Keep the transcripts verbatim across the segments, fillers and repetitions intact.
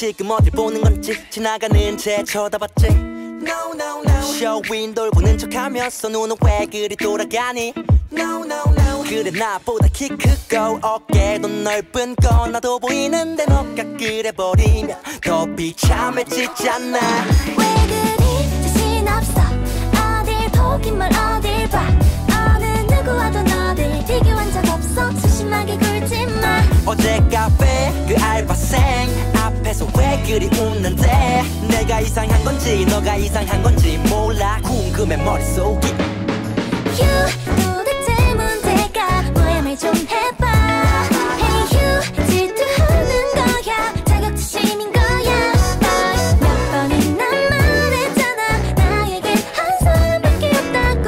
지금 어딜 보는 건지 지나가는 쟤 쳐다봤지. No no no. 쇼윈 돌고는 척하면서 눈은 왜 그리 돌아가니. No no no. 그래 나보다 키 크고 어깨도 넓은 건 나도 보이는데 너가 그래버리면 더 비참해지잖아. 왜 그리 자신 없어 어딜 보기만 어딜 봐. 어느 누구와도 너를 비교한 적 없어. 소심하게 굴지마. 어제 카페 그 알바생 앞에서 왜 그리 웃는데. 내가 이상한 건지 너가 이상한 건지 몰라. 궁금해 머릿속이. You 도대체 문제가 뭐야 말 좀 해봐. Hey you 질투하는 거야 자격지심인 거야. 몇 번이나 말했잖아 나에겐 한 사람밖에 없다고.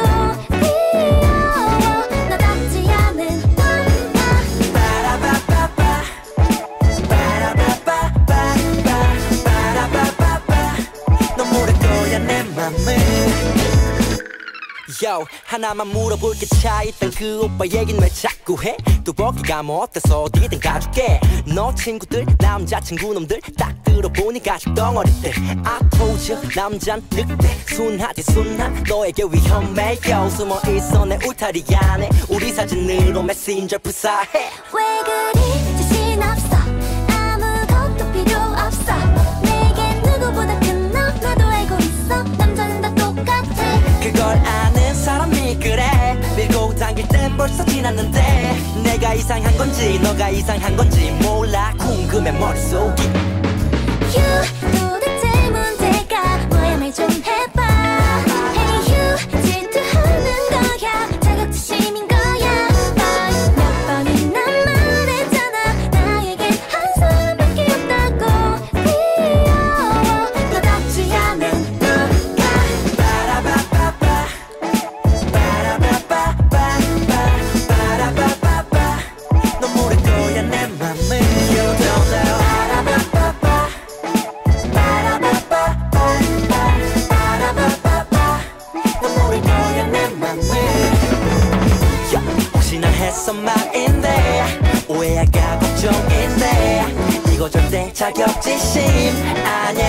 귀여워 나답지 않은 맘마. 빠라바빠빠 빠라바빠빠 빠라바빠빠 넌 모를 거야 내 맘을. Yo, 하나만 물어볼게 차있던 그 오빠 얘긴 왜 자꾸 해? 뚜벅이가 뭐 어때서 어디든 가줄게. 너 친구들 남자친구 놈들 딱 들어보니 가죽 덩어리들. I told you 남잔 늑대 순하디 순한 너에게 위험해. Yo, 숨어있어 내 울타리 안에 우리 사진으로 메신저 부사해. 왜 그리 자신 없어 아무것도 필요 없어. 내겐 누구보다 큰 너 나도 알고 있어. 남자는 다 똑같아. 그걸 아는 사람이 그래. 밀고 당길 땐 벌써 지났는데. 내가 이상한 건지 너가 이상한 건지 몰라. 궁금해 머릿속이. You 도대체 문제가 뭐야 말 좀 해봐. Hey you 질투하는 거야 자격지심인 거야. 몇 번이나 말했잖아 나에겐 한 사람밖에 없다고. 귀여워 너답지 않은 누가. 빠라바빠빠 빠라바빠빠 빠라바빠빠 넌 모를 거야 내 맘을. You don't know. 빠라바빠빠 빠라바빠빠 빠라바빠빠 넌 모를 거야 내 맘을. 혹시나 했어 말인데 오해할까 걱정인데 이거 절대 자격지심 아니야.